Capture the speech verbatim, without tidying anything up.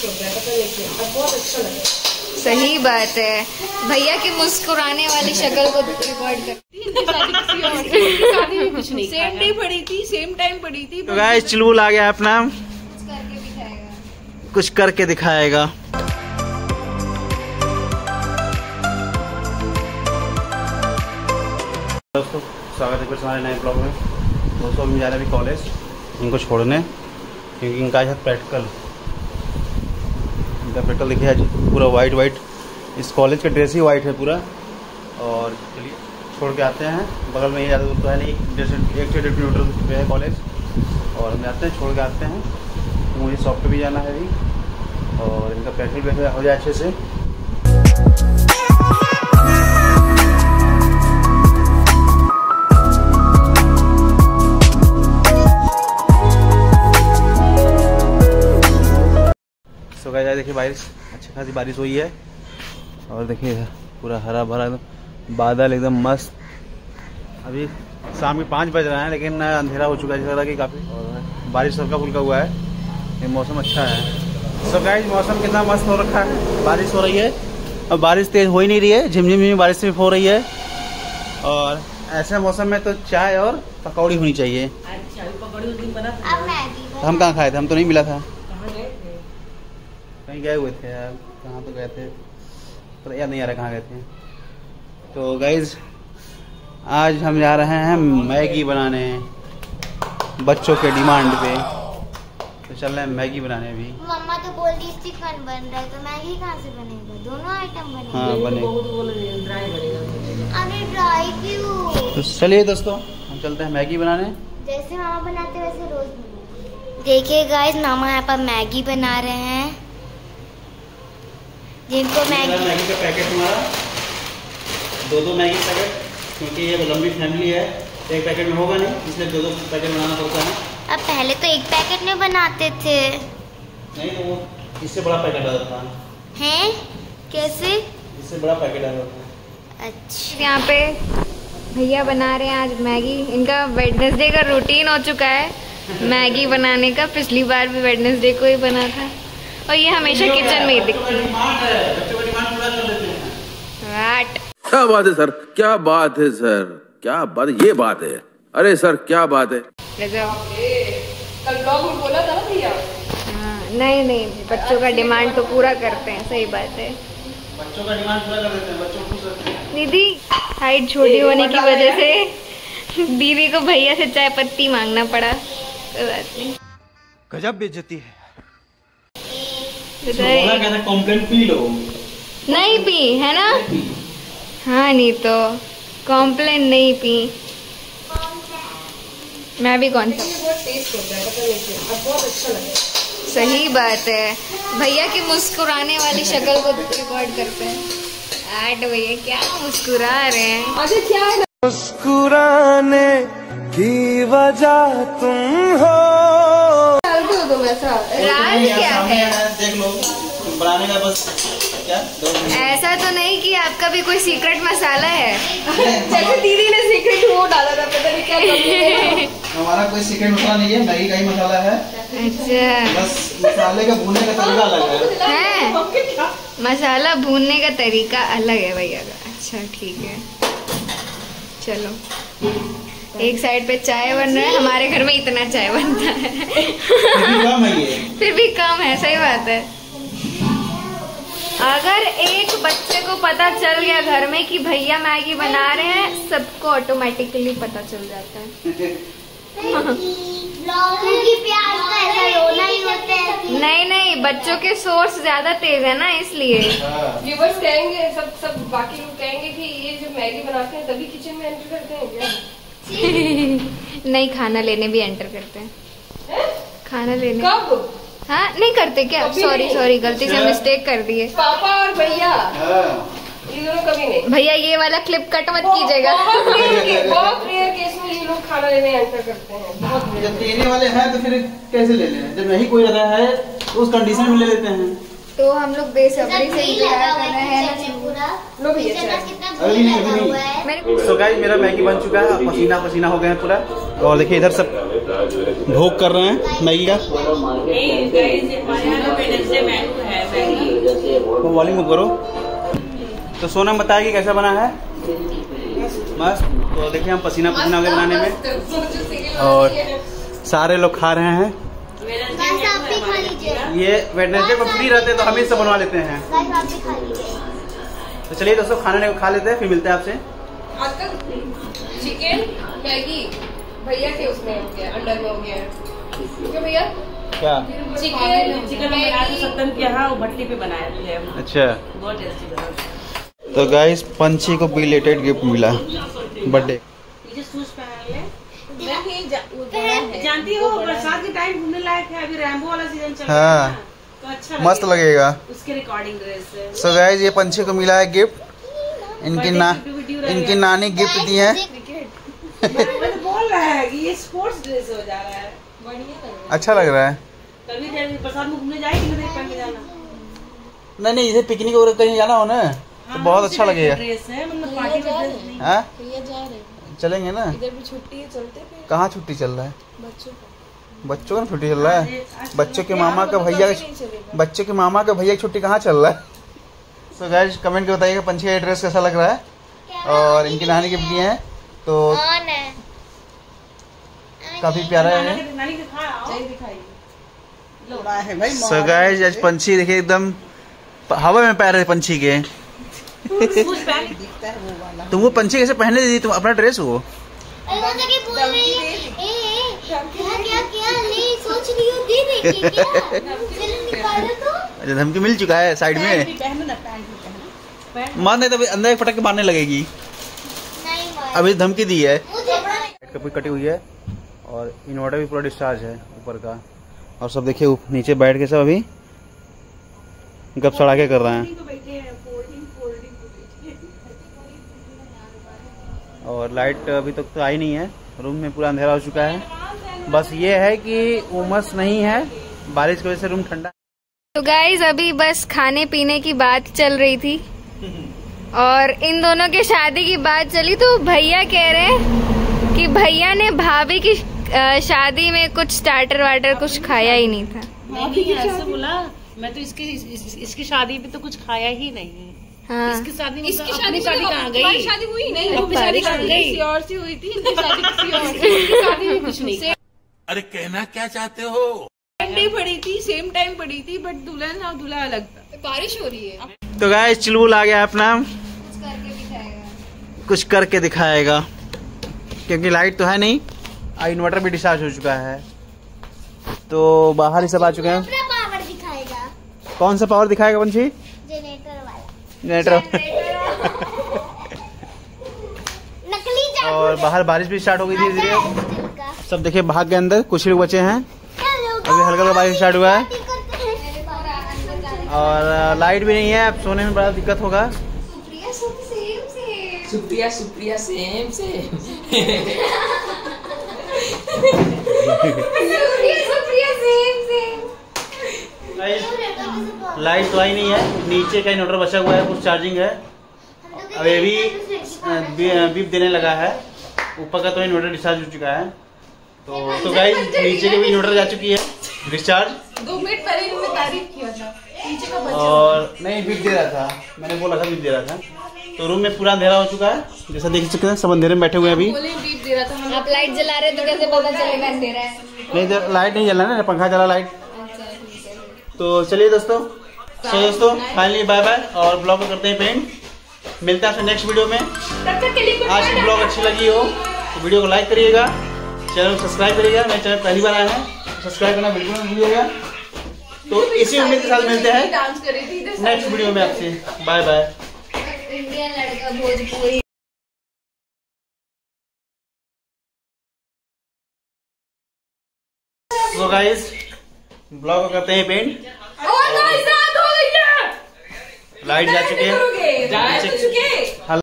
Test हो गया, पता नहीं अब बहुत अच्छा लगा। सही बात है, भैया की मुस्कुराने वाली शक्ल को रिकॉर्ड कर। शादी में कुछ नहीं, सेम डे पड़ी थी, सेम टाइम पड़ी थी। तो गाइस चुलबुल आ गया अपना, कुछ करके दिखाएगा, कुछ करके दिखाएगा। दोस्तों स्वागत है फिर हमारे नए ब्लॉग में। दोस्तों हम जा रहे हैं अभी कॉलेज इनको छोड़ने, क्योंकि इनका आज प्रैक्टिकल इनका प्रैक्टिकल देखिए आज पूरा वाइट वाइट, इस कॉलेज का ड्रेस ही वाइट है पूरा। और चलिए छोड़ के आते हैं, बगल में ही ज़्यादा दूर तो है नहीं, जैसे एक से डेढ़ किलोमीटर पे है कॉलेज। और हम जाते हैं, छोड़ के आते हैं। तो मुझे शॉप पे भी जाना है अभी, और इनका प्रैक्टिकल भी हो जाए अच्छे से। तो गाइस देखिए बारिश, अच्छी खासी बारिश हुई है, और देखिए पूरा हरा भरा बादल एकदम मस्त। अभी शाम के पाँच बज रहे हैं, लेकिन अंधेरा हो चुका है, जैसा कि काफ़ी, और बारिश हल्का फुल्का हुआ है, ये मौसम अच्छा है। सो गाइस मौसम कितना मस्त हो रखा है, बारिश हो रही है, अब बारिश तेज हो ही नहीं रही है, झिमझिम झिम बारिश भी हो रही है। और ऐसे मौसम में तो चाय और पकौड़ी होनी चाहिए। हम कहाँ खाए थे, हम तो नहीं मिला था, कहीं गए हुए थे यार, कहाँ तो गए थे, पर याद नहीं आ रहा कहाँ गए थे। तो गाइज आज हम जा रहे हैं मैगी बनाने, बच्चों के डिमांड पे, तो चल रहे हैं मैगी बनाने। भी मम्मा तो बोल रही चिकन बन रहा है, तो मैगी कहाँ से बनेगा? दोनों आइटम बनेगा। हाँ बनेगा, अरे ड्राई क्यों? तो चलिए दोस्तों हम चलते हैं मैगी बनाने, जैसे मामा बनाते वैसे रोज बनाते। देखिए गाइस मामा यहाँ पर मैगी बना रहे हैं, जिनको मैगी मैगी का पैकेट हमारा दो दो मैगी पैकेट, क्योंकि ये लंबी फैमिली है, एक पैकेट में होगा नहीं, इसलिए दो दो पैकेट बनाना पड़ता है। अब पहले तो एक पैकेट में बनाते थे, नहीं तो वो इससे बड़ा पैकेट आता है। हैं? कैसे? इससे बड़ा पैकेट आता है। अच्छा, यहाँ पे भैया बना रहे हैं आज मैगी। इनका वेडनेसडे का रूटीन हो चुका है मैगी बनाने का, पिछली बार भी वेडनेसडे को ही बना था, और ये हमेशा किचन में ही दिखती है। वाट क्या बात है सर, क्या बात है सर, क्या बात, ये बात है, अरे सर क्या बात है। कल ब्लॉग में बोला था ना भैया। हाँ, नहीं नहीं बच्चों का डिमांड तो पूरा करते हैं, सही बात है, बच्चों का डिमांड पूरा कर देते हैं, बच्चों खुश रहते हैं। दीदी हाइट छोटी होने की वजह से दीदी को भैया से चाय पत्ती मांगना पड़ा, कोई बात नहीं। गजब बेइज्जती है। तो कॉम्प्लेन पी लो, नहीं पी है ना, हाँ नहीं तो कॉम्प्लेन नहीं पी, मैं भी कौन सा टेस्ट हो गया, पता नहीं अब बहुत अच्छा लगा। सही बात है, भैया की मुस्कुराने वाली शक्ल को रिकॉर्ड करते हैं। आठ भैया क्या मुस्कुरा रहे हैं। अच्छा क्या है, मुस्कुराने की वजह तुम हो। डालते हो तुम ऐसा? राज क्या है, देख लो बनाने का बस क्या ऐसा तो नहीं कि आपका भी कोई सीक्रेट मसाला है? जैसे दीदी ने सीक्रेट वो डाला था, पता नहीं क्या। हमारा कोई सीक्रेट मसाला नहीं है, मैगी का ही मसाला है। अच्छा, बस मसाले का भूनने का तरीका अलग है। है मसाला भूनने का तरीका अलग है भैया का। अच्छा ठीक है, चलो एक साइड पे चाय बन रहा है, हमारे घर में इतना चाय बनता है कम है ये, फिर भी कम है, सही बात है। अगर एक बच्चे को पता चल गया घर में कि भैया मैगी बना रहे हैं, सबको ऑटोमेटिकली पता चल जाता है। क्योंकि प्याज का ऐसा रोना ही होता है। नहीं नहीं बच्चों के सोर्स ज्यादा तेज है ना, इसलिए व्यूअर्स कहेंगे, सब सब बाकी लोग कहेंगे कि ये जो मैगी बनाते हैं तभी किचन में एंटर करते हैं क्या? नहीं, खाना लेने भी एंटर करते हैं। है? खाना लेने कब? हाँ नहीं करते क्या? सॉरी सॉरी गलती से मिस्टेक कर दिए। पापा और भैया ये दोनों कभी नहीं। भैया ये वाला क्लिप कट मत कीजिएगा। बहुत रेयर केस में ये लोग खाना लेने एंटर करते हैं, बहुत जब देने वाले हैं तो फिर कैसे ले लें, जब नहीं कोई रहता है तो उस कंडीशन में ले लेते हैं। तो हम लोग बेसब्री से इंतजार कर रहे हैं पूरा लो भैया अभी नहीं अभी नहीं। तो गाइस मेरा मैगी बन चुका है, पसीना पसीना हो गया है पूरा। और देखिए इधर सब भोग कर रहे हैं मैगी का। तो वॉल्यूम करो। तो सोनम बताएगी कैसा बना है। मस्त। तो देखिए हम पसीना पसीना हो गए बनाने में, और सारे लोग खा रहे हैं। ये वेडनेसडे को फ्री रहते हैं तो हम ही सब बनवा लेते हैं। तो चलिए दोस्तों खाने को खा लेते हैं, फिर मिलते हैं आपसे। आज तक चिकन मैगी भैया के उसमें हो गया, अंडर में हो गया। क्यों भैया? क्या चिकन चिकन सत्तम के यहाँ भट्टी पे बनाया थे। अच्छा। बहुत टेस्टी बना। तो गाइस पंछी को बिलेटेड गिफ्ट मिला बर्थडे। जानती हो बरसात के टाइम घूमने लायक है, अभी रैम्बो वाला सीजन चल रहा है। हाँ तो अच्छा मस्त लगेगा। उसके रिकॉर्डिंग ड्रेस है। सो गाइस ये पंछी को मिला है गिफ्ट। इनकी ना इनकी नानी गिफ्ट दी है। बोल रहा है कि ये स्पोर्ट्स ड्रेस हो जा रहा है। अच्छा लग रहा है। कभी बरसात में घूमने जाएगी ना पहन के जाना। नहीं नहीं इसे पिकनिक वगैरह कहीं जाना हो ना तो बहुत अच्छा लगेगा। ड्रेस है मतलब पार्टी का ड्रेस नहीं। हाँ भैया जा रहे हैं, चलेंगे ना। इधर भी छुट्टी है, चलते हैं। कहाँ छुट्टी चल रहा है? बच्चों को बच्चों का छुट्टी चल रहा है। बच्चों के मामा का भैया बच्चों के मामा का भैया की छुट्टी कहाँ चल रहा है? तो गाइस कमेंट करके बताइएगा पंछी का ड्रेस कैसा लग रहा है। और इनकी नानी गिफ्ट दिए हैं तो काफी प्यारा है। सो गाइस आज पंछी देखिए एकदम हवा में पैर है पंछी के। तुम वो पंछी कैसे पहनने दी? तुम अपना ड्रेस हो। अच्छा धमकी मिल चुका है साइड में। मार नहीं तो अंदर एक फटक के मारने लगेगी। अभी धमकी दी है। कपड़ी कटी हुई है और इन्वर्टर भी पूरा डिस्चार्ज है ऊपर का। और सब देखिए नीचे बैठ के सब अभी गप सड़ा के कर रहे हैं। और लाइट अभी तक तो आई नहीं है, रूम में पूरा अंधेरा हो चुका है। बस ये है कि उमस नहीं है, बारिश की वजह से रूम ठंडा। तो गाइज अभी बस खाने पीने की बात चल रही थी और इन दोनों के शादी की बात चली तो भैया कह रहे हैं कि भैया ने भाभी की शादी में कुछ स्टार्टर वार्टर कुछ खाया ही नहीं था। नहीं ऐसे बोला, मैं तो इसकी इस, इसकी शादी में तो कुछ खाया ही नहीं। हाँ। इसकी शादी में इसकी तो शादी शादी कहाँ गई? हमारी शादी हुई नहीं, अपनी शादी कहाँ गई? किसी और से हुई थी, इनकी शादी किसी और से। इसकी शादी भी कुछ नहीं। अरे कहना क्या चाहते हो? डे पड़ी थी, सेम टाइम पड़ी थी, बट दुल्हन और दूल्हा अलग था। बारिश हो रही है। तो गाइस चुलबुल आ गया अपना, कुछ करके दिखाएगा क्योंकि लाइट तो है नहीं, इन्वर्टर भी डिस्चार्ज हो चुका है तो बाहर ही सब आ चुके हैं। पावर दिखाएगा। कौन सा पावर दिखाएगा पंछी? जनरेटर वाला। जनरेटर। नकली जादू। और बाहर बारिश भी स्टार्ट हो गई धीरे धीरे। का। सब देखिए भाग के अंदर, कुछ लोग बचे हैं। अभी हल्का हल्का बारिश स्टार्ट हुआ है और लाइट भी नहीं है, अब सोने में बड़ा दिक्कत होगा। Supriya Supriya same same. Light तो आई नहीं है, नीचे का इन्वर्टर बचा हुआ है, कुछ चार्जिंग है। अब ये भी बीप देने लगा है, ऊपर का तो इन्वर्टर डिस्चार्ज हो चुका है। तो तो गाइस नीचे की भी इन्वर्टर जा चुकी है डिस्चार्ज। दो मिनट पहले इन्होंने तारीफ किया था, नीचे का बचा। और नहीं बीप दे रहा था, मैंने बोला था बीप दे रहा था। तो रूम में पूरा अंधेरा हो चुका है, जैसा देख सकते हैं सब अंधेरे में बैठे हुए हैं अभी। बोले बीप दे रहा था, हम आप लाइट जला रहे तो कैसे पता चलेगा अंधेरा है? नहीं तो लाइट नहीं जल रहा है ना, पंखा चला लाइट। तो चलिए दोस्तों, सो दोस्तों फाइनली बाय बाय और ब्लॉग को करते हैं पेंट। मिलते हैं आपसे नेक्स्ट वीडियो में। आज की ब्लॉग अच्छी लगी हो तो वीडियो को लाइक करिएगा, चैनल को सब्सक्राइब करिएगा। मेरे चैनल पहली बार आए हैं, सब्सक्राइब करना बिल्कुल नहीं भूलिएगा। तो इसी उम्मीद के साथ मिलते हैं डांस कर रही थी नेक्स्ट वीडियो में आपसे। Bye bye. इंडियन लड़का भोजपुरी। तो गाइस ब्लॉग को करते हैं पेंट। और गाइस रात हो गई है, लाइट जा चुकी है, जा चुके।